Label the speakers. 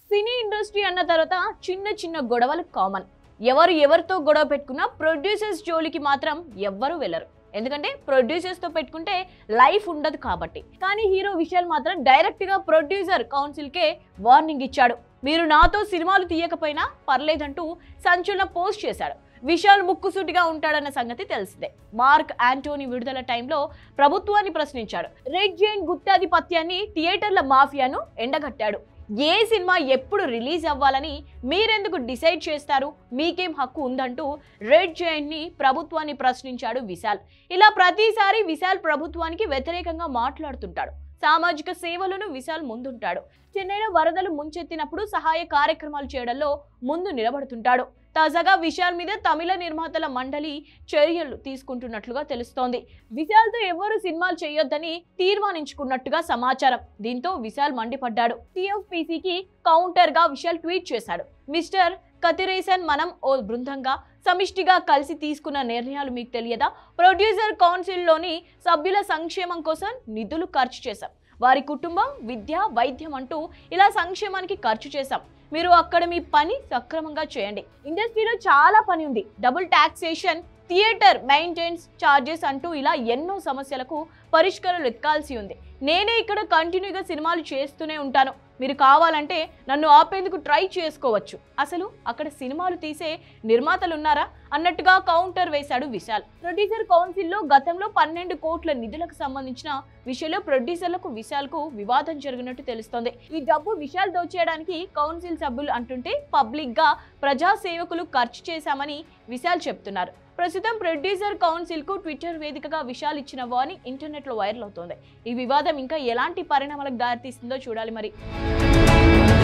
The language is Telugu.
Speaker 1: సినీ ఇండస్ట్రీ అన్న తర్వాత చిన్న చిన్న గొడవలు కామన్. ఎవరు ఎవరితో గొడవ పెట్టుకున్నా ప్రొడ్యూసర్స్ జోలికి మాత్రం ఎవ్వరూ వెళ్ళరు. ఎందుకంటే ప్రొడ్యూసర్స్ తో పెట్టుకుంటే లైఫ్ ఉండదు కాబట్టి. కానీ హీరో విశాల్ మాత్రం డైరెక్ట్ గా ప్రొడ్యూసర్ కౌన్సిల్ కే వార్నింగ్ ఇచ్చాడు. మీరు నాతో సినిమాలు తీయకపోయినా పర్లేదంటూ సంచలన పోస్ట్ చేశాడు. విశాల్ ముక్కుసూటిగా ఉంటాడన్న సంగతి తెలిసిందే. మార్క్ యాంటోనీ విడుదల టైంలో ప్రభుత్వాన్ని ప్రశ్నించాడు. రెడ్ జైంట్ గుత్తాధిపత్యాన్ని, థియేటర్ల మాఫియాను ఎండగట్టాడు. ఏ సినిమా ఎప్పుడు రిలీజ్ అవ్వాలని మీరెందుకు డిసైడ్ చేస్తారు, మీకేం హక్కు ఉందంటూ రెడ్ జైంట్ ని ప్రభుత్వాన్ని ప్రశ్నించాడు విశాల్. ఇలా ప్రతిసారి విశాల్ ప్రభుత్వానికి వ్యతిరేకంగా మాట్లాడుతుంటాడు. సామాజిక సేవలను విశాల్ ముందుంటాడు. చెన్నైలో వరదలు ముంచెత్తినప్పుడు సహాయ కార్యక్రమాలు చేయడంలో ముందు నిలబడుతుంటాడు. తాజాగా విశాల్ మీద తమిళ నిర్మాతల మండలి చర్యలు తీసుకుంటున్నట్లుగా తెలుస్తోంది. విశాల్ తో ఎవరు సినిమాలు చేయొద్దని తీర్మానించుకున్నట్టుగా సమాచారం. దీంతో విశాల్ మండిపడ్డాడు. టీఎఫ్పీసీకి కౌంటర్ గా విశాల్ ట్వీట్ చేశాడు. మిస్టర్ కతిరేసన్, మనం ఓ బృందంగా సమిష్టిగా కలిసి తీసుకున్న నిర్ణయాలు మీకు తెలియదా? ప్రొడ్యూసర్ కౌన్సిల్లోని సభ్యుల సంక్షేమం కోసం నిధులు ఖర్చు చేశాం. వారి కుటుంబం, విద్య, వైద్యం అంటూ ఇలా సంక్షేమానికి ఖర్చు చేశాం. మీరు అక్కడ మీ పని సక్రమంగా చేయండి. ఇండస్ట్రీలో చాలా పని ఉంది. Double taxation, theatre maintenance charges అంటూ ఇలా ఎన్నో సమస్యలకు పరిష్కారాలు ఎత్కాల్సి ఉంది. నేనే ఇక్కడ కంటిన్యూగా సినిమాలు చేస్తూనే ఉంటాను. మీరు కావాలంటే నన్ను ఆపేందుకు ట్రై చేసుకోవచ్చు. అసలు అక్కడ సినిమాలు తీసే నిర్మాతలు ఉన్నారా అన్నట్టుగా కౌంటర్ వేశాడు విశాల్. ప్రొడ్యూసర్ కౌన్సిల్లో గతంలో 12 కోట్ల నిధులకు సంబంధించిన విషయంలో ప్రొడ్యూసర్లకు విశాల్కు వివాదం జరిగినట్టు తెలుస్తోంది. ఈ డబ్బు విశాల్ దోచేయడానికి కౌన్సిల్ సభ్యులు అంటుంటే పబ్లిక్ గా ప్రజా సేవకులు ఖర్చు చేశామని విశాల్ చెప్తున్నారు. ప్రస్తుతం ప్రొడ్యూసర్ కౌన్సిల్ కు ట్విట్టర్ వేదికగా విశాల్ ఇచ్చిన వార్నింగ్ ఇంటర్నెట్ లో వైరల్ అవుతోంది. ఈ వివాదం ఇంకా ఎలాంటి పరిణామాలకు దారితీస్తుందో చూడాలి మరి.